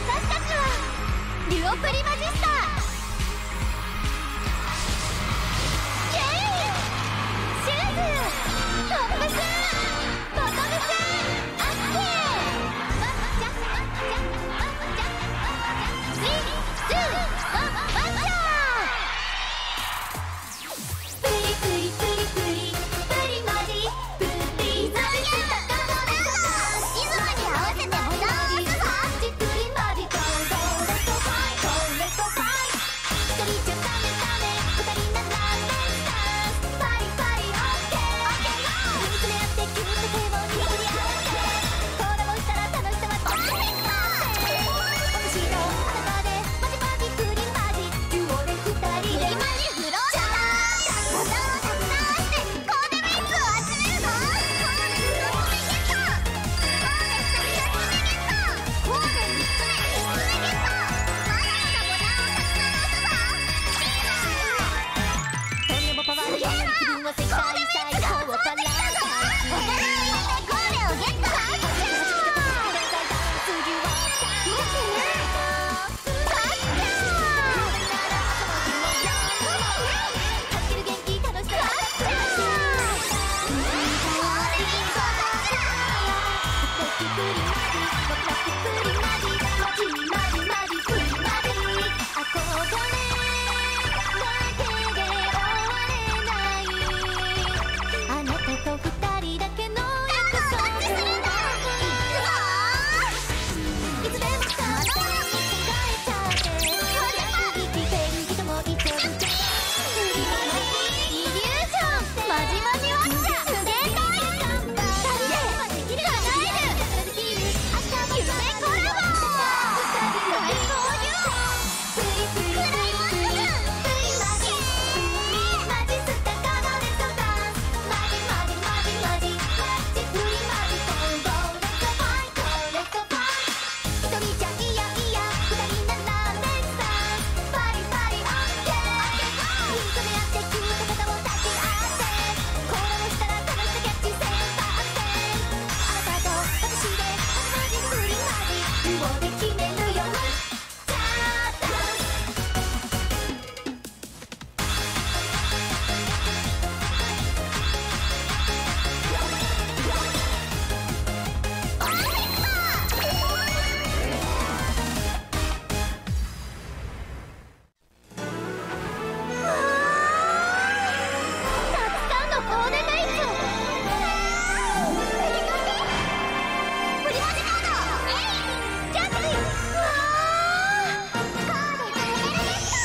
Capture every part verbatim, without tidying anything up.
私たちはデュオプリマジスタケイシューズトップスボトムスアッケーワッチャワッチャワッチャスリーツーワンワッチャプリプリプリプリプリマジプリマジスタリズムに合わせてボタンを押すぞプリマジコンボレットファイトレットファイ一人じゃダメダメ二人ならメンスタンスパリパリオッケー見つめ合ってキュッと手を握り合ってコラボしたら楽しさはパーフェクト私のあなたでマジマジプリマジデュオで二人でマジフローチャーボタンをたくさん押してコーデメイクを集めるぞコーデフローメゲットコーデみっつめみっつめゲットまだまだボタンをたくさん押すぞとんでもパワーで気分は世界最高をパラダイスお互いのコーデをゲットハッチャー次はタッチャーハッチャー助ける元気楽しさハッチャープリマジ僕たちプリマジマジマジマジプリマジ憧れだけで終われないあなたと二人だけの約束タッチするんだいつでもさあ考えちゃって生きてる人もいてるけどプリマジイリュージョンマジマジワッチャ無限大だって叶える夢コラボ最高よプリプリプリマジマジスタカのレッドダンスマジマジマジマジマジプリマジコンボレッドファイトレッドファイト一人じゃいやいや二人ならレッツダンスパリパリオッケー見つめ合ってキュート肩を抱き合ってコラボしたら楽しさキャッチせんパーセントあなたと私でマジプリマジデュオで決めるよチャーダンスパーフェクトたくさんのコーデメイクプリマジコードえいジャッジうわーコーデダブルゲット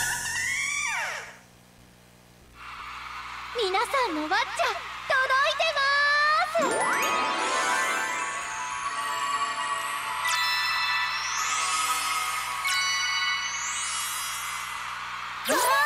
皆さんのワッチャ届いてまーすわー